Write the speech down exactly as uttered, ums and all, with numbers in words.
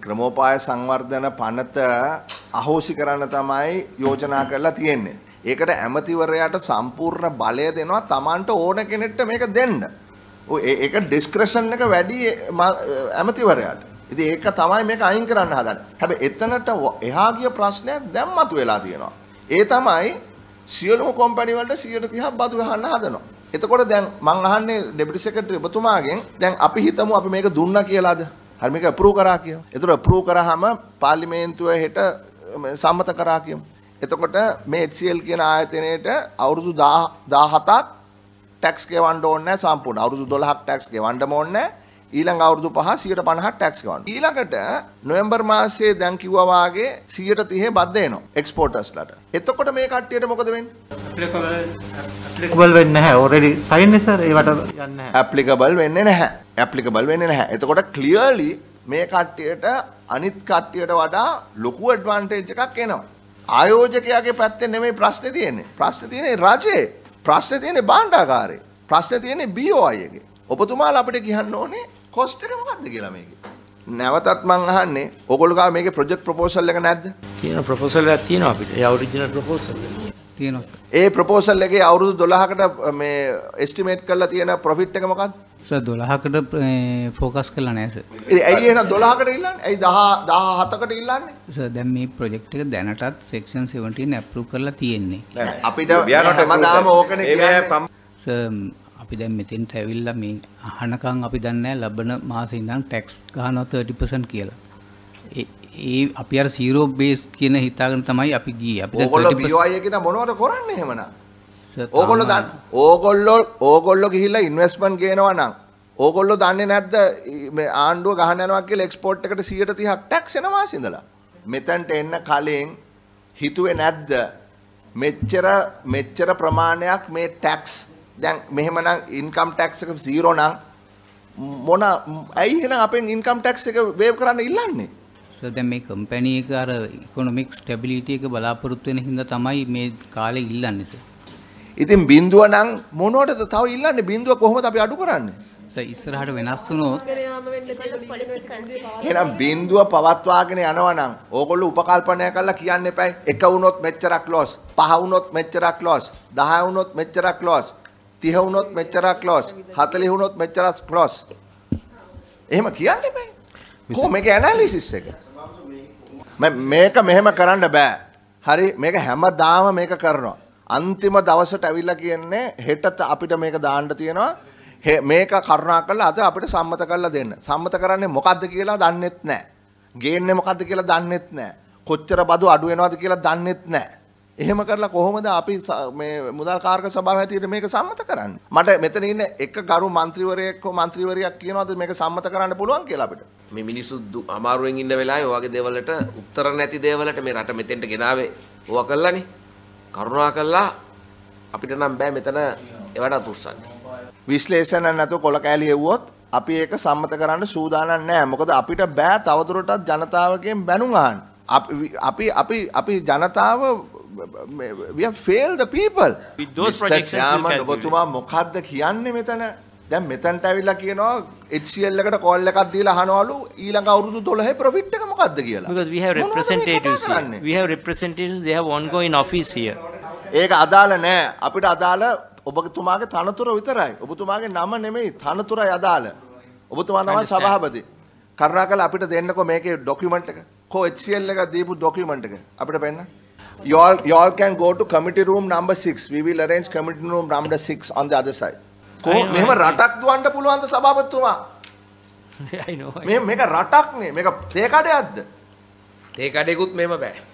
ක්‍රමෝපාය සංවර්ධන පනත අහෝසි කරන්න තමයි යෝජනා කරලා තියෙන්නේ. ඒකට ඇමතිවරයාට සම්පූර්ණ බලය දෙනවා Tamanට ඕන කෙනෙක්ට මේක දෙන්න. ඔය ඒක ඩිස්ක්‍රෙෂන් එක වැඩි ඇමතිවරයාට. ඉතින් ඒක තමයි මේක අයින් කරන්න හදන්නේ. හැබැයි එතනට එහා ගිය ප්‍රශ්නයක් දැන් මතුවලා තියෙනවා. ඒ තමයි සියලුම කම්පැනි වලට සියයට තිහක් බදු ගහන්න හදනවා. එතකොට දැන් මම අහන්නේ ඩෙපිටි සෙක්‍රටරි ඔබතුමාගෙන් දැන් අපි හිතමු අපි මේක දුන්නා කියලාද? හරි මේක අප්‍රූව් කරා කියමු. එතකොට අප්‍රූව් කරාම පාර්ලිමේන්තුව හෙට සම්මත කරා කියමු. එතකොට මේ H C L කියන ආයතනයේට අවුරුදු දහහතක් ටැක්ස් ගෙවන්න ඕනේ නැහැ සම්පූර්ණ. අවුරුදු දොළහක් ටැක්ස් ගෙවන්න ඕනේ නැහැ. ඊළඟ අවුරුදු පහ සියයට පනහක් ටැක්ස් ගෙවන්න. ඊළඟට නොවැම්බර් මාසයේ දැන් කිව්වා වාගේ සියයට තිහ බද්ද එනවා එක්ස්පෝර්ටර්ස්ලාට. එතකොට මේ කට්ටියට මොකද වෙන්නේ? ඇප්ලිකබල් වෙන්නේ නැහැ. ඔල්රෙඩි සයින් නේ සර්. ඒවට යන්නේ නැහැ. ඇප්ලිකබල් වෙන්නේ නැහැ. ඇප්ලිකබල් වෙන්නේ නැහැ. එතකොට ක්ලියර්ලි මේ කට්ටියට අනිත් කට්ටියට වඩා ලොකු ඇඩ්වාන්ටේජ් එකක් එනවා. ආයෝජකයාගේ පැත්තෙන් නෙමෙයි ප්‍රශ්නේ තියෙන්නේ. ප්‍රශ්නේ තියෙන්නේ රජයේ. ප්‍රශ්නේ තියෙන්නේ භාණ්ඩාගාරේ. ප්‍රශ්නේ තියෙන්නේ B O I එකේ. ඔබතුමාලා අපිට කියන්න ඕනේ කොස්ට් එක මොකක්ද කියලා මේකේ. නැවතත් මං අහන්නේ ඕගොල්ලෝ ගාව මේකේ ප්‍රොජෙක්ට් ප්‍රොපෝසල් එක නැද්ද? තියෙන ප්‍රොපෝසල් එකක් තියෙනවා අපිට. ඒ ඔරිජිනල් ප්‍රොපෝසල් එක. තියෙනවා සර්. ඒ ප්‍රොපෝසල් එකේ අවුරුදු දොළහකට මේ එස්ටිමේට් කරලා තියෙන ප්‍රොෆිට් එක මොකක්ද? සර් දොළහකට ફોකස් කළා නෑ සර්. ඉතින් ඇයි එහෙනම් දොළහකට ඉල්ලන්නේ? ඇයි දහහතකට ඉල්ලන්නේ? සර් දැන් මේ ප්‍රොජෙක්ට් එක දැනටත් සෙක්ෂන් සෙවන්ටීන් අප්‍රූව් කරලා තියෙන්නේ. නෑ අපිට හැමදාම ඕකනේ කියන්නේ. සර් අපි දැන් මෙතෙන්ට ඇවිල්ලා මේ අහනකම් අපි දන්නේ ලබන මාසේ ඉඳන් ටැක්ස් ගහනවා thirty percent කියලා. ඒ ඒ අපි අර zero base කියන හිතාගෙන තමයි අපි ගියේ. අපිට ඕගොල්ලෝ B O I එකේ මොනවද කරන්නේ එහෙමනම්? ඕගොල්ලෝ දන්න ඕගොල්ලෝ ඕගොල්ලෝ ගිහිල්ලා ඉන්වෙස්ට්මන්ට් ගේනවා නම් ඕගොල්ලෝ දන්නේ නැද්ද මේ ආණ්ඩුව ගහන යනවා කියලා එක්ස්පෝර්ට් එකට සියයට තිහක් ටැක්ස් එනවා මාසින්දලා. මෙතනට එන්න කලින් හිතුවේ නැද්ද මෙච්චර මෙච්චර ප්‍රමාණයක් මේ ටැක්ස් දැන් මෙහෙමනම් ඉන්කම් ටැක්ස් එක zero නම් මොන ඇයි එහෙනම් අපෙන් ඉන්කම් ටැක්ස් එක වේව් කරන්න ඉල්ලන්නේ? සර් දැන් මේ කම්පැනි එක අර ඉකොනොමික් ස්ටැබිලිටි එක බලාපොරොත්තු වෙන හින්දා තමයි මේ කාලේ ඉල්ලන්නේ සර්. ඉතින් බින්දුව නම් මොනවටද තව ඉල්ලන්නේ? බින්දුව කොහොමද අපි අඩු කරන්නේ? සර් ඉස්සරහට වෙනස් වුණොත් එහෙනම් බින්දුව පවත්වාගෙන යනවා නම් ඕගොල්ලෝ උපකල්පනය කරලා කියන්න එපා. එක වුණොත් මෙච්චරක් ලොස්, පහ වුණොත් මෙච්චරක් ලොස්, දහ වුණොත් මෙච්චරක් ලොස්, තිහ වුණොත් මෙච්චරක් ලොස්, හතළිහ වුණොත් මෙච්චරක් ලොස්. එහෙම කියන්න එපා. කොහොම මේක ඇනලිසිස් එක? මේක මෙහෙම කරන්න බෑ. හරි මේක හැමදාම මේක කරනවා. අන්තිම දවසට ඇවිල්ලා කියන්නේ හෙට අපිට මේක දාන්න තියෙනවා. මේක කරුණාකරලා අද අපිට සම්මත කරලා දෙන්න. සම්මත කරන්නේ මොකද්ද කියලා දන්නෙත් නැහැ. ගේන්නේ මොකද්ද කියලා දන්නෙත් නැහැ. කොච්චර බදු අඩු වෙනවද කියලා දන්නෙත් නැහැ. එහෙම කරලා කොහොමද අපි මේ මුදල් කාර්ක සභාව හැටියට මේක සම්මත කරන්නේ? මට මෙතන ඉන්න එක ගරු മന്ത്രിවරයෙක් හෝ മന്ത്രിවරියක් කියනවාද මේක සම්මත කරන්න පුළුවන් කියලා අපිට? මේ මිනිස්සු අමාරුවෙන් ඉන්න වෙලාවේ ඔයගේ දේවල්වලට උත්තර නැති දේවල්වලට මේ රට මෙතෙන්ට ගෙනාවේ ඕවා කළානේ. කරුණා කළා අපිට නම් බෑ මෙතන ඒවට උස්සන්න. විශ්ලේෂණ නැතුව කොල කෑලි එව්වොත් අපි ඒක සම්මත කරන්න සූදානම් නැහැ. මොකද අපිට බෑ තවදුරටත් ජනතාවගෙන් බැනුම් අහන්න. අපි අපි අපි ජනතාව we have failed the people. With those projections ඔබතුමා මොකද්ද කියන්නේ මෙතන? දැන් මෙතනට ඇවිල්ලා කියනවා H C L එකට කෝල් එකක් දීලා අහනවලු ඊළඟ අවුරුදු දොළහේ ප්‍රොෆිට් එක මොකද්ද කියලා. Because we have representatives here. We have representatives, they have ongoing office here. ඒක අදාළ නෑ. අපිට අදාළ ඔබතුමාගේ තනතුර විතරයි. ඔබතුමාගේ නම නෙමෙයි තනතුරයි අදාළ. ඔබතුමා තමයි සභාපති. කරුණාකරලා අපිට දෙන්නකෝ මේකේ ડોකියුමන්ට් එක. කො H C L එක දීපු ડોකියුමන්ට් එක අපිට පෙන්නන්න. You all, you all can go to committee room number six. We will arrange committee room number six on the other side. Ko මෙහෙම රටක් දුවන්න පුළුවන්ද සභාපතිතුමා? I know. මේ මේක රටක් නේ. මේක තේ කඩයක්ද? තේ කඩේකුත් මෙහෙම බෑ.